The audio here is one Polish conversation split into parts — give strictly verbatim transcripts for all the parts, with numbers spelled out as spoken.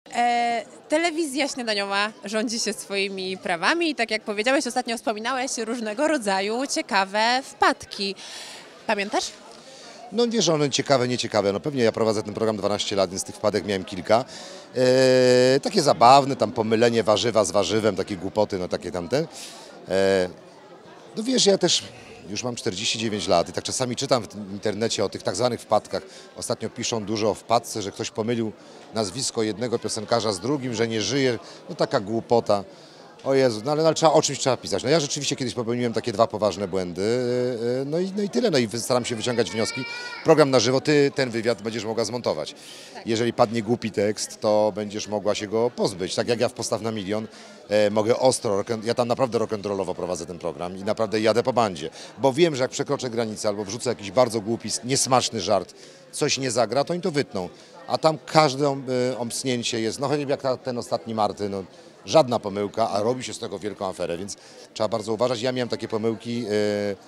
E, telewizja śniadaniowa rządzi się swoimi prawami i tak jak powiedziałeś, ostatnio wspominałeś różnego rodzaju ciekawe wpadki. Pamiętasz? No wiesz, one ciekawe, nieciekawe. No pewnie ja prowadzę ten program dwanaście lat, więc tych wpadek miałem kilka. E, takie zabawne, tam pomylenie warzywa z warzywem, takie głupoty, no takie tamte. E, no wiesz, ja też już mam czterdzieści dziewięć lat i tak czasami czytam w internecie o tych tak zwanych wpadkach. Ostatnio piszą dużo o wpadce, że ktoś pomylił nazwisko jednego piosenkarza z drugim, że nie żyje. No taka głupota. O Jezu, no ale, no ale trzeba, o czymś trzeba pisać. No ja rzeczywiście kiedyś popełniłem takie dwa poważne błędy, yy, no i, no i tyle. No i staram się wyciągać wnioski. Program na żywo, ty ten wywiad będziesz mogła zmontować. Jeżeli padnie głupi tekst, to będziesz mogła się go pozbyć. Tak jak ja w Postaw na milion e, mogę ostro, ja tam naprawdę rock'n'rollowo prowadzę ten program i naprawdę jadę po bandzie. Bo wiem, że jak przekroczę granicę albo wrzucę jakiś bardzo głupi, niesmaczny żart, coś nie zagra, to oni to wytną. A tam każde y, omsnięcie jest, no choćby jak ta, ten ostatni Marty, no, żadna pomyłka, a robi się z tego wielką aferę, więc trzeba bardzo uważać. Ja miałem takie pomyłki, yy,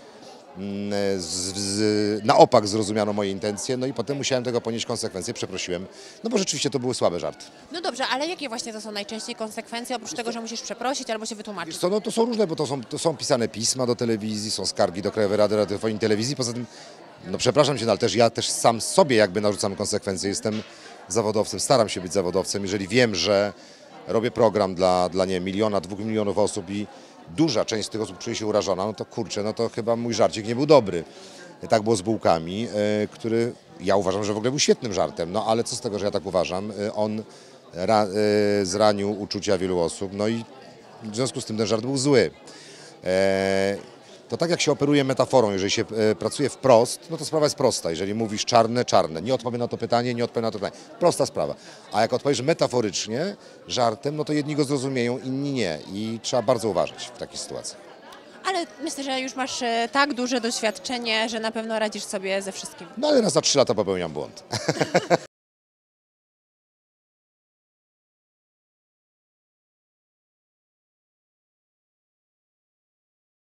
yy, z, z, na opak zrozumiano moje intencje, no i potem musiałem tego ponieść konsekwencje, przeprosiłem, no bo rzeczywiście to były słabe żarty. No dobrze, ale jakie właśnie to są najczęściej konsekwencje, oprócz tego, że musisz przeprosić albo się wytłumaczyć? Wiesz co, no to są różne, bo to są, to są pisane pisma do telewizji, są skargi do Krajowej Rady Radiofonii i Telewizji, poza tym, no przepraszam cię, no, ale też ja też sam sobie jakby narzucam konsekwencje, jestem zawodowcem, staram się być zawodowcem, jeżeli wiem, że robię program dla, dla nie, miliona, dwóch milionów osób i duża część z tych osób czuje się urażona, no to kurczę, no to chyba mój żarcik nie był dobry. Tak było z bułkami, y, który ja uważam, że w ogóle był świetnym żartem, no ale co z tego, że ja tak uważam, y, on ra, y, zranił uczucia wielu osób, no i w związku z tym ten żart był zły. E, To tak jak się operuje metaforą, jeżeli się e, pracuje wprost, no to sprawa jest prosta. Jeżeli mówisz czarne, czarne, nie odpowiem na to pytanie, nie odpowiem na to pytanie. Prosta sprawa. A jak odpowiesz metaforycznie, żartem, no to jedni go zrozumieją, inni nie. I trzeba bardzo uważać w takiej sytuacji. Ale myślę, że już masz e, tak duże doświadczenie, że na pewno radzisz sobie ze wszystkim. No ale raz za trzy lata popełniam błąd.